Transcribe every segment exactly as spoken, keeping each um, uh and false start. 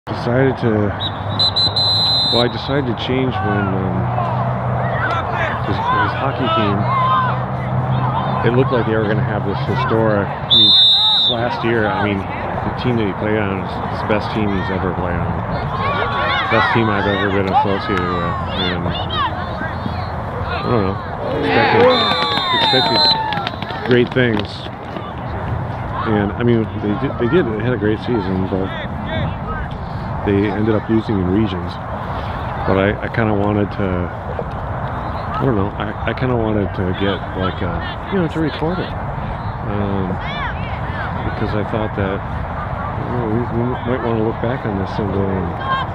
Decided to, well, I decided to change when um, his, his hockey team, it looked like they were going to have this historic, I mean, this last year, I mean, the team that he played on is the best team he's ever played on. Best team I've ever been associated with. And, I don't know, expected, expected great things. And, I mean, they did, they did, they had a great season, but they ended up losing in regions. But I, I kind of wanted to, I don't know, I, I kind of wanted to get like a, you know, to record it. Um, because I thought that, you know, we, we might want to look back on this someday. And,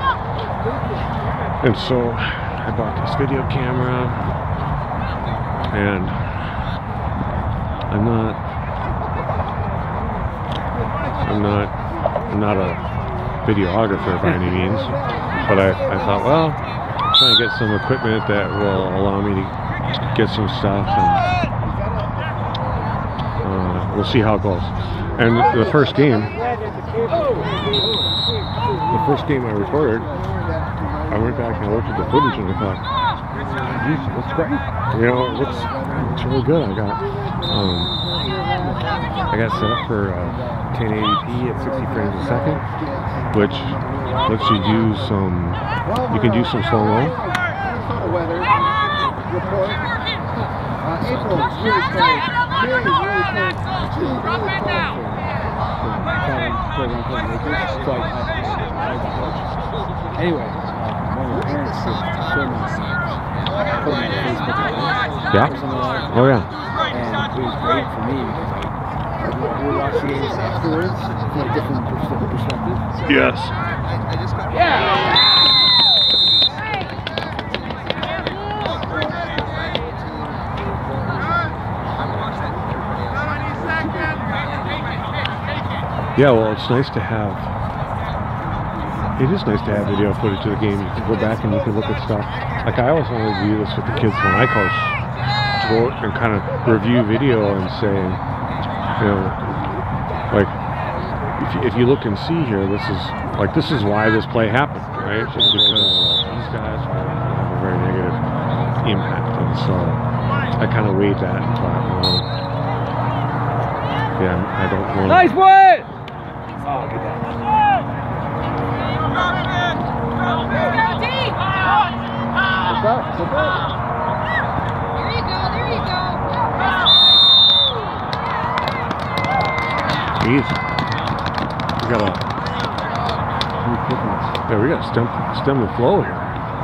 and so I bought this video camera, and I'm not, I'm not, I'm not a videographer by any means, but I, I thought, well, I'm trying to get some equipment that will allow me to get some stuff, and uh, we'll see how it goes. And the first game, the first game I recorded, I went back and I looked at the footage and I thought, geez, that's great. You know, it looks, it's really good. I got, um, I got set up for uh, ten eighty p at sixty frames a second, which lets you do some, you can do some slow-mo. Weather report. Uh, April is really cold. Very, really cold. Drop it down. Anyway, one of the parents filming us, put them on Facebook. Yeah. Oh yeah. And it was great for me because I we watched the games afterwards from a different perspective. Yes. Yeah. Yeah, well, it's nice to have, it is nice to have video footage of the game. You can go back and you can look at stuff. Like, I always wanted to do this with the kids when I coach, to go and kind of review video and say, you know, like, if you, if you look and see here, this is, like, this is why this play happened, right? Just because these guys have a very negative impact. And so I kind of weighed that and thought, well, yeah, I don't want to. Nice play! Oh, good job. What's up? What's up? There you go, there you go. Jeez. We got a, yeah, we got to stem, stem the flow here.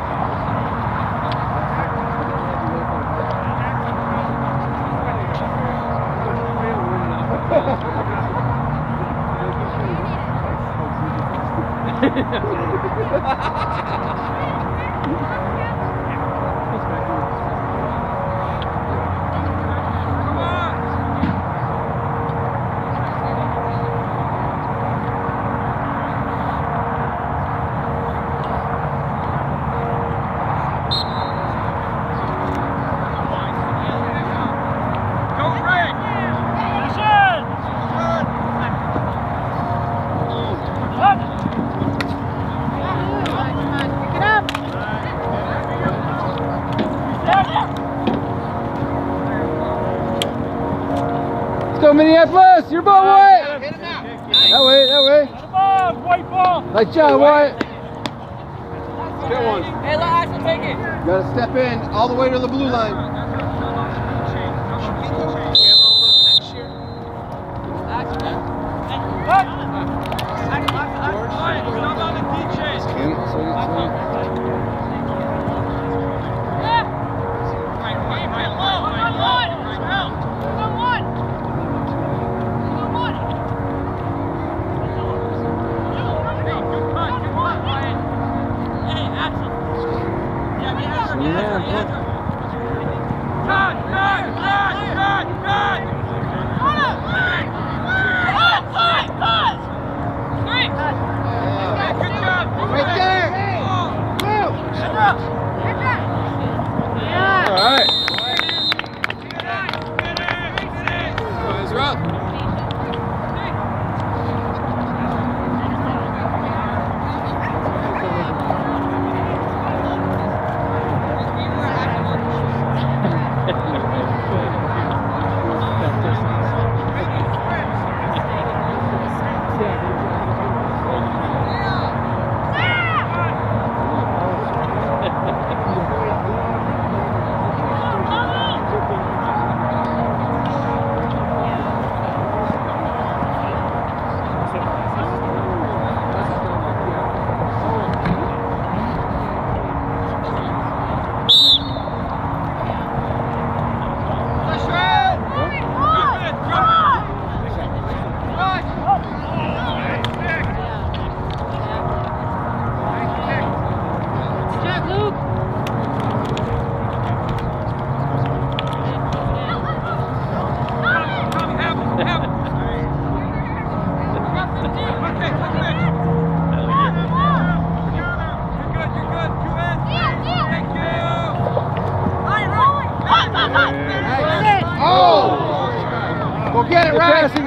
Go Minneapolis, your ball, Wyatt! That way, that way. White ball! Nice job, Wyatt. Get one. Hey, let Axel take it. You gotta step in all the way to the blue line.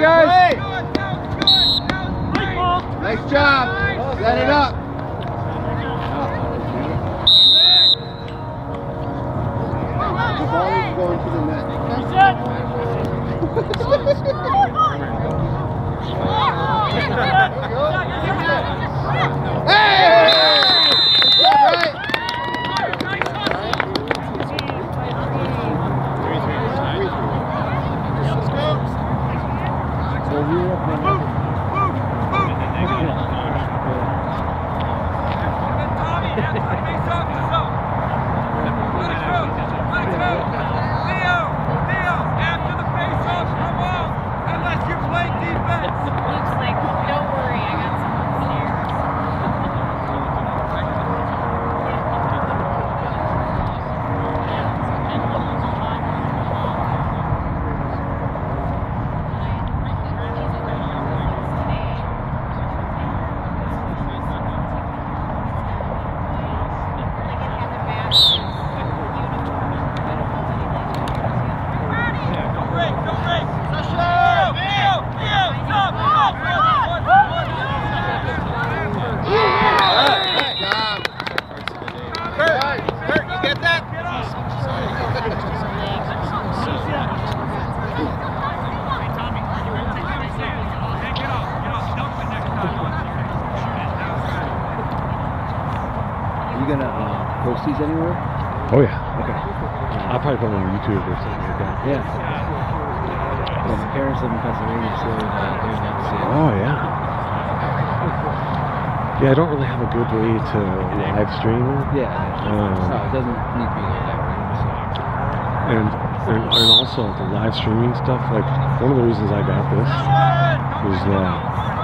guys. Nice job. Set it up. The ball is going to the net. Hey! You gonna uh, post these anywhere? Oh yeah. Okay. I'll probably put them on YouTube or something like that. Yeah. Well, my parents live in Pennsylvania, so uh, they're not to see it. Oh yeah. Yeah, I don't really have a good way to live stream it. Yeah. Um, no, it doesn't need to be like that, right? So. And, and and also the live streaming stuff. Like one of the reasons I got this was that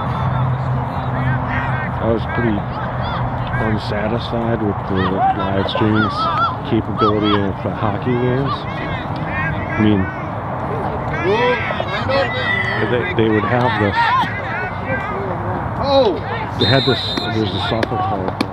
I was pretty unsatisfied with the live streaming capability of the hockey games. I mean, they, they would have this. Oh! They had this. There's a software called. Uh,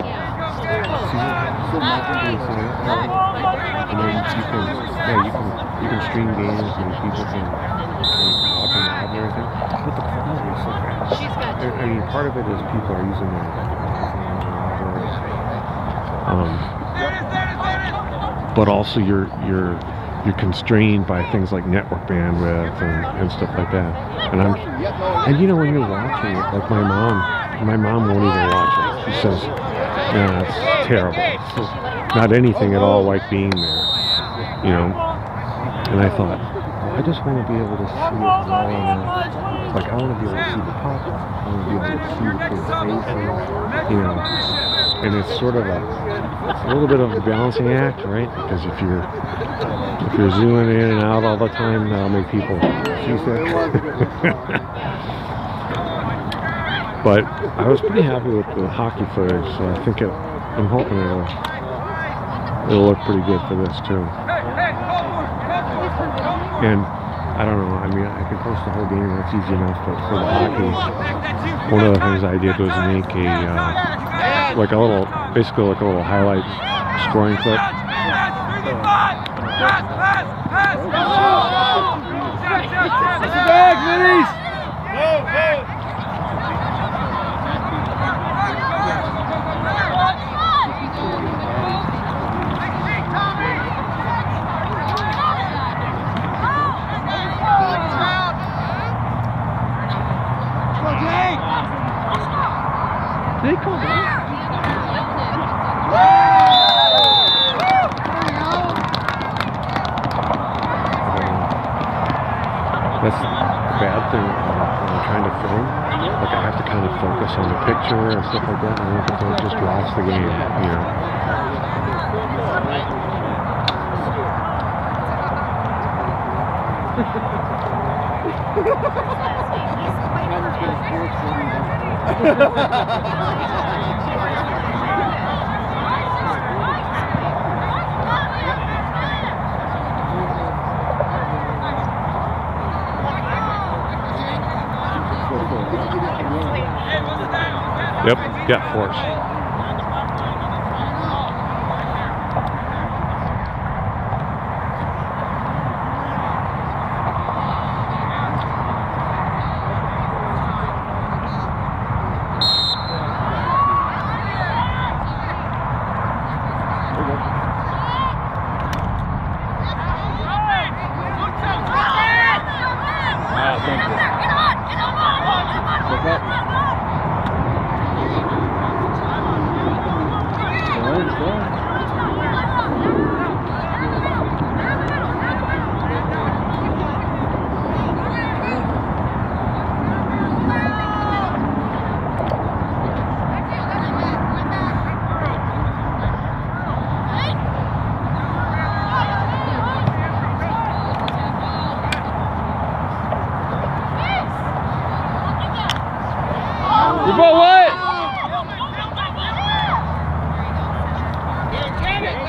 and then you can, yeah, you can you can stream games and people can, can watch them live and everything. But the quality is so bad. I mean, part of it is people are using their Um, but also you're you're you're constrained by things like network bandwidth and, and stuff like that. And I'm and you know when you're watching it, like my mom, my mom won't even watch it. She says, "Yeah, it's terrible. It's not anything at all like being there." You know. And I thought, I just want to be able to see it all in a, like I want to be able to see the puck. I want to be able to see the kids' faces. You know. And it's sort of a, a little bit of a balancing act, right? Because if you're if you're zooming in and out all the time, that'll make people seasick. But I was pretty happy with the hockey footage, so I think it. I'm hoping it'll it'll look pretty good for this too. And I don't know. I mean, I can post the whole game. That's easy enough. But for the hockey, one of the things I did was make a. Uh, like a little, basically like a little highlight scoring clip. Back, Vinnies! Go, go! Did they call that? That's the bad thing when I'm trying to film. Like I have to kind of focus on the picture and stuff like that. And I have to just watch the game, you know. Yep, yeah, force.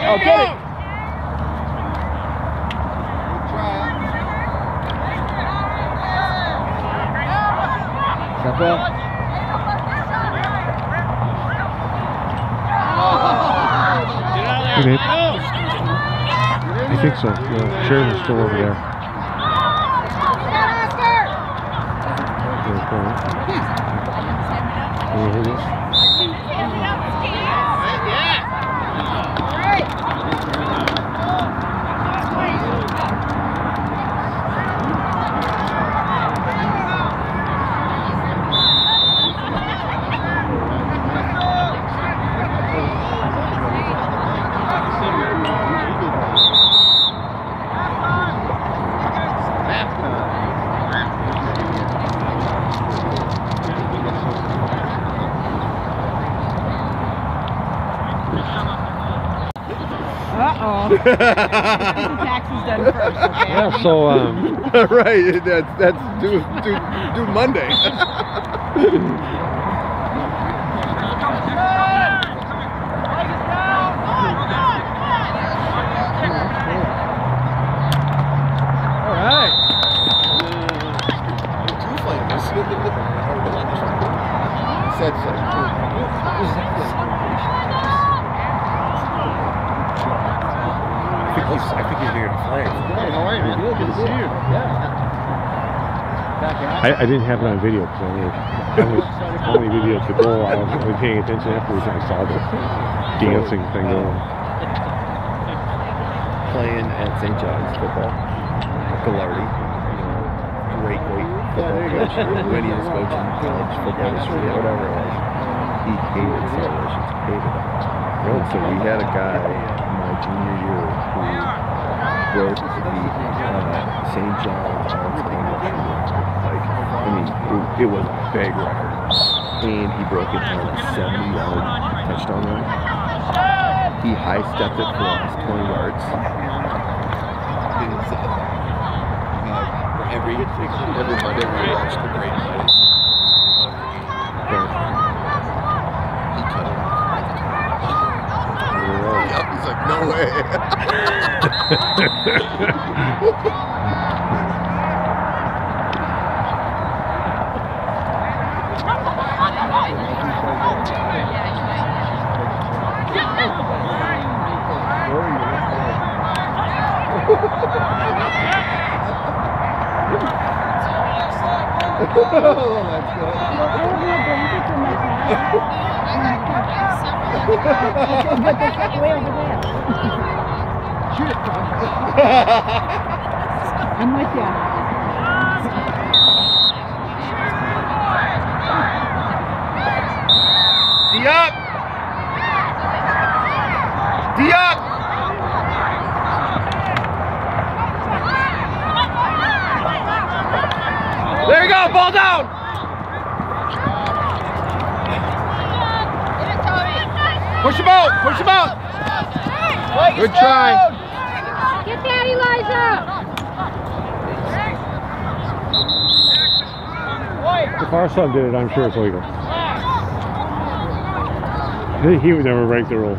Oh, get it! Step up. Hey, babe. I think so. Yeah, Sheridan's still over there. Can you hear this? Uh-oh. Taxes done first, okay? Yeah, so, um... right, that's, that's due, due, due Monday. Alright. Two flankers. Said so. I think he's here to play. Hey, how are you? Good, good to see you. I, I didn't have it on video because I, was, I was only videoed the goal. I was only paying attention afterwards and I saw the dancing thing going. Playing at Saint John's football. Gallardi, great, great football coach. When he was coaching college football history or whatever it was, he hated celebrations, hated it. And so we had a guy my junior year who broke the uh, Saint John's all-time record. Like, I mean, it, it was a big record. And he broke it on a seventy-yard touchdown run. He high-stepped it for almost twenty yards. His, uh, uh, every, every Monday we watched the Great Plays. He cut it off. Yep, he's like, no way. Oh, that's good. Way over there. Shoot it. I'm with you. D up! D up! There you go, ball down! Push him out, push him out! Good try. Get that, Elijah! If our son did it, I'm sure it's legal. He would never break the rules.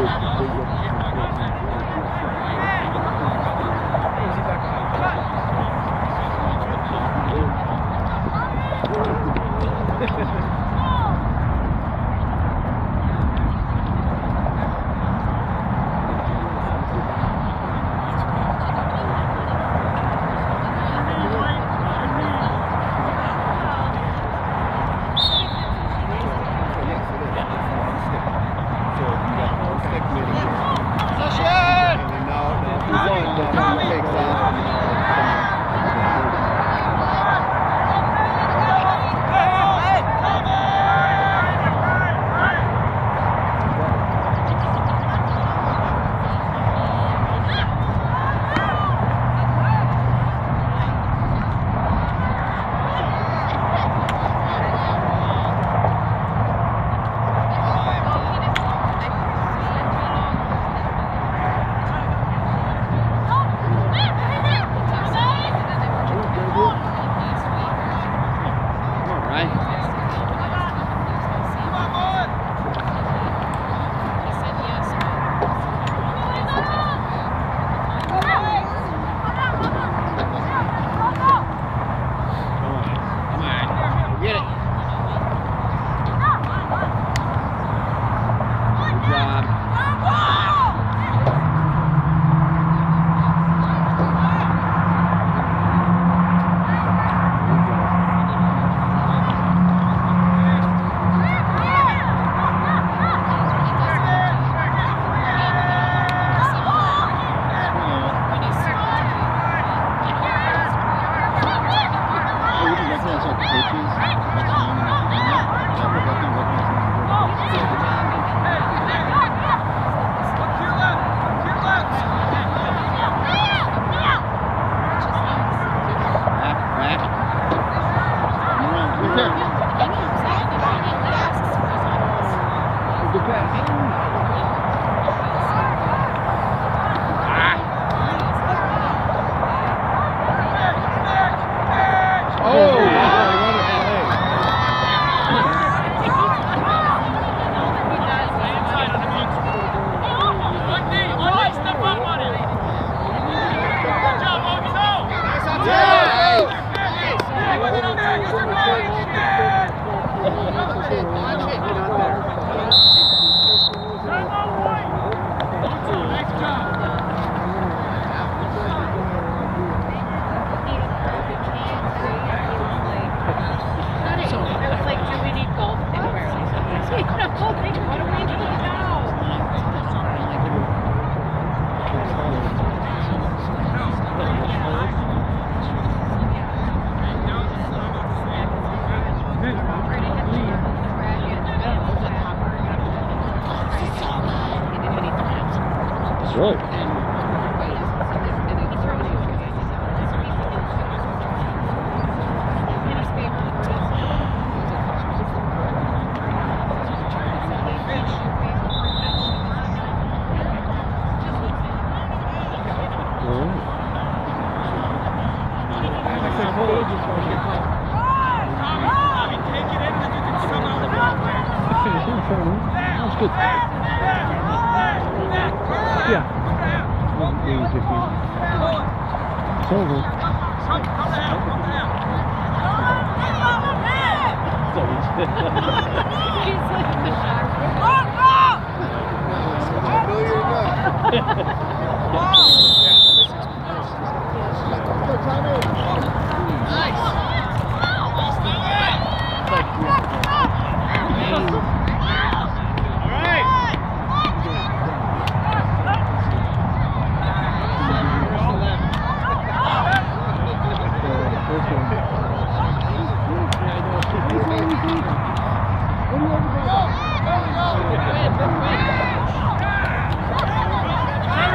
Go!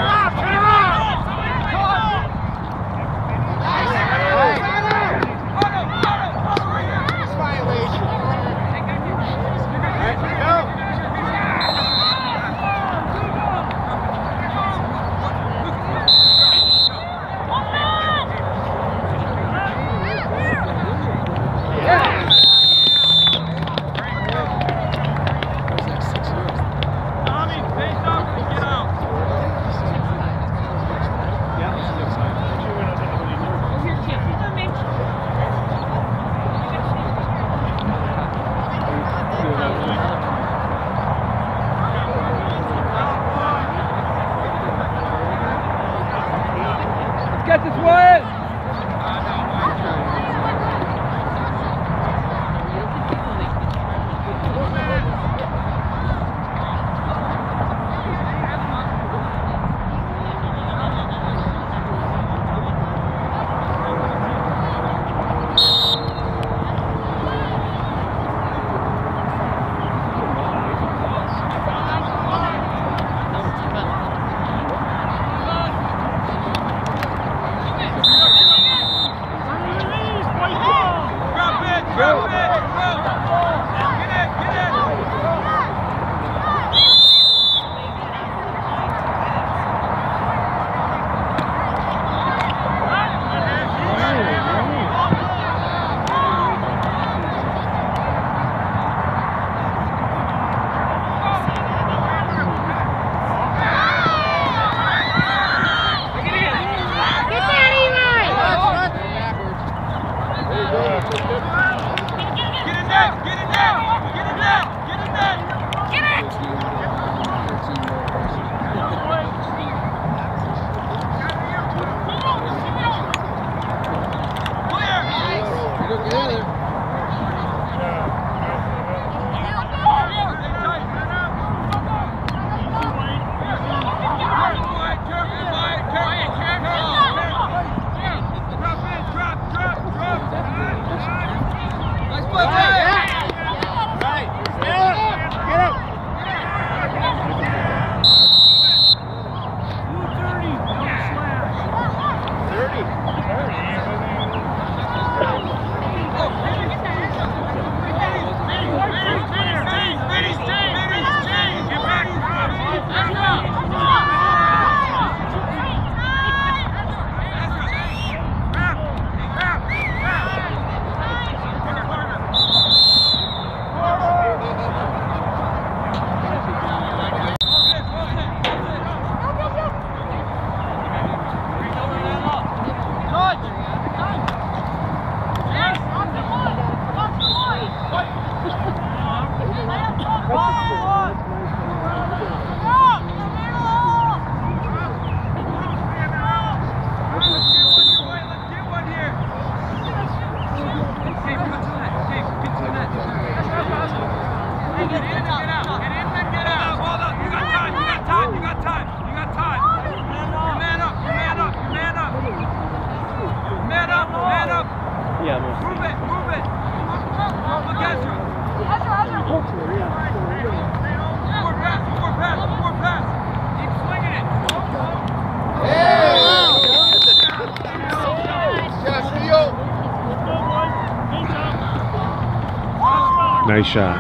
Nice shot.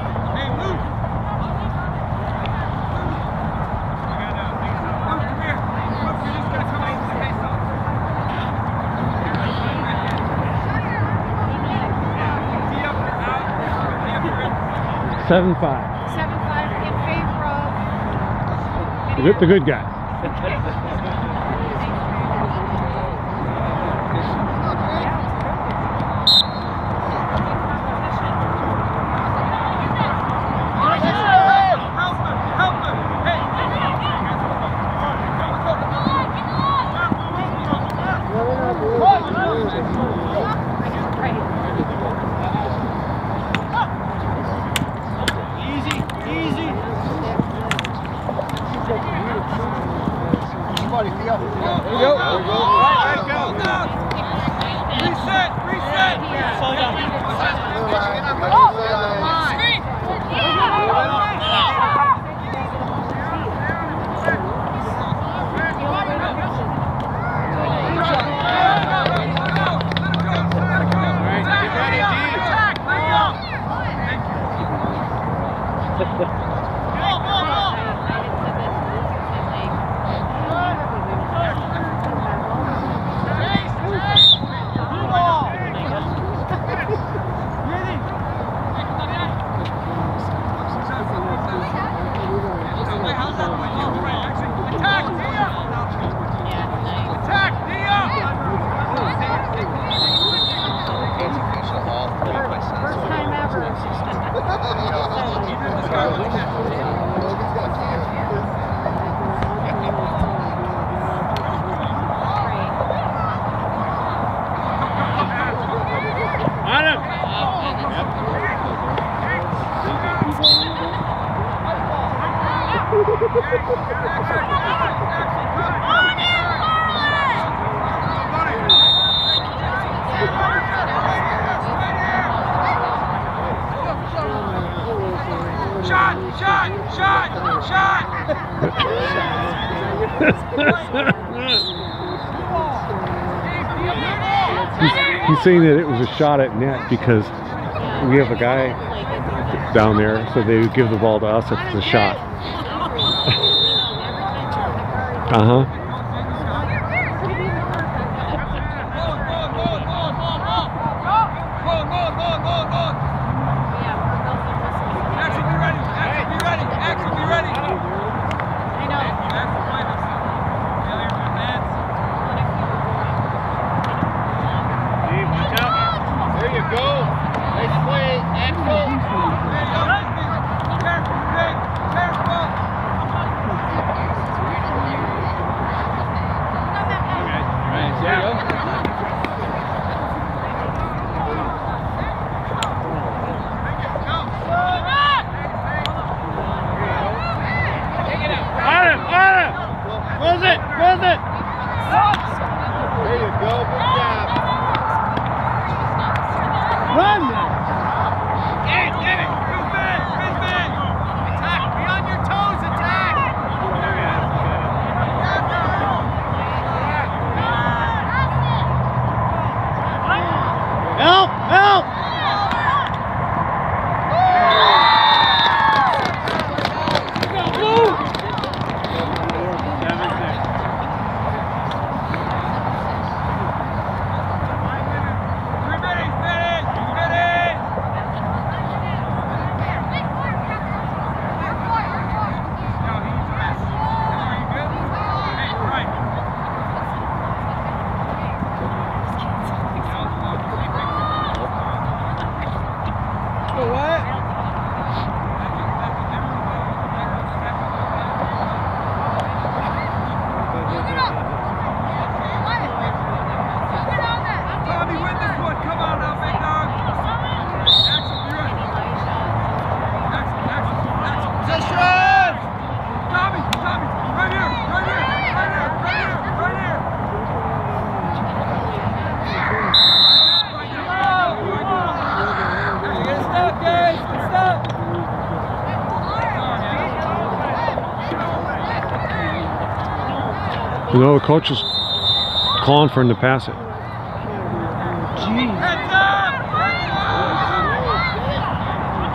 Seven five. Seven five in favor of The good, the good guy. Somebody, Theo. There you go. There you go. Right, right, go. Reset, reset. Slow down. Screen. Shot! Shot! Shot! Shot! he's, he's saying that it was a shot at net because we have a guy down there, so they would give the ball to us if it's a shot. Uh-huh. You know, the coach is calling for him to pass it. Heads up!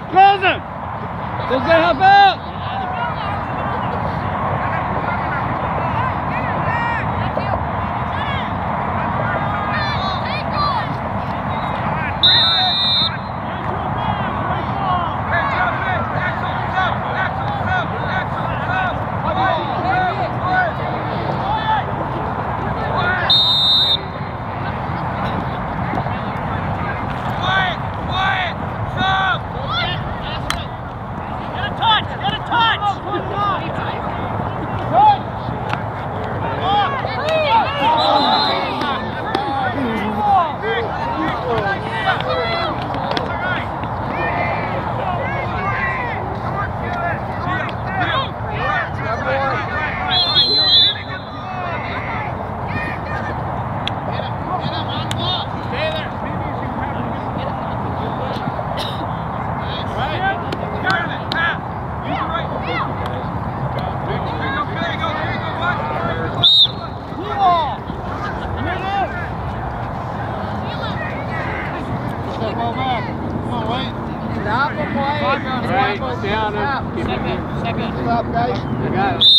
Close him! Let's get help out! Right, down and keep it. Second. Stop, guys. You got it.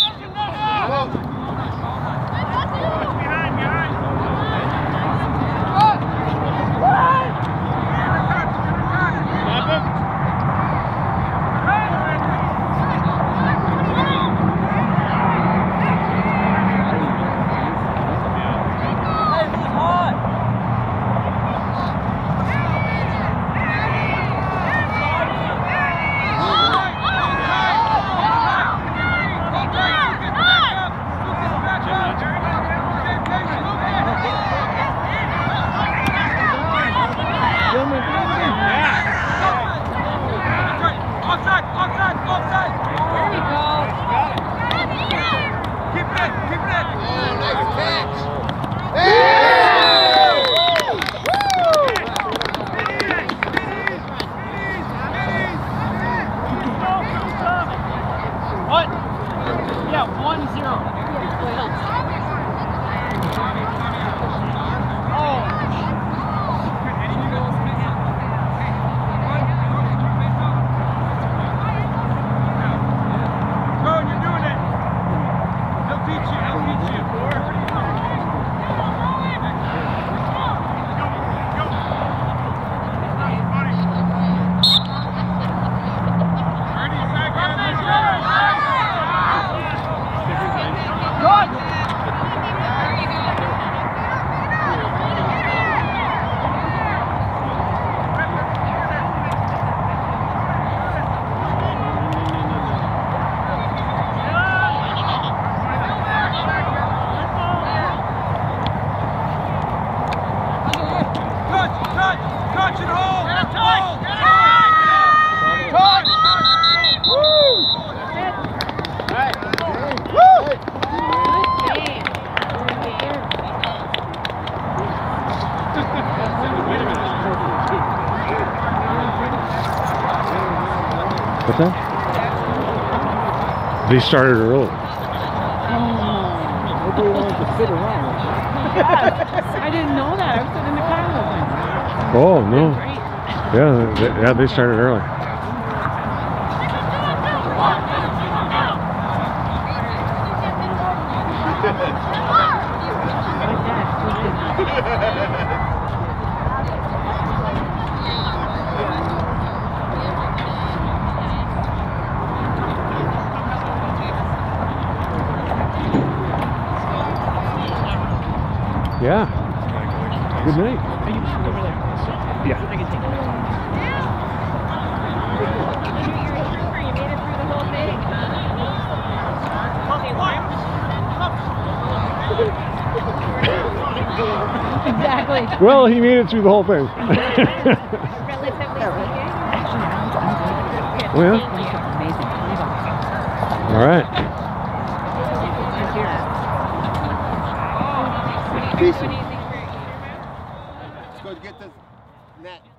What's that? They started early. Nobody wanted to sit around. I didn't know that. I was sitting in the car with them. Oh, no. Great. Yeah, they, yeah, they started early. Yeah. Good night. Yeah. Exactly. Well, he made it through the whole thing. Oh, yeah? All right. Peace. Let's go get this net.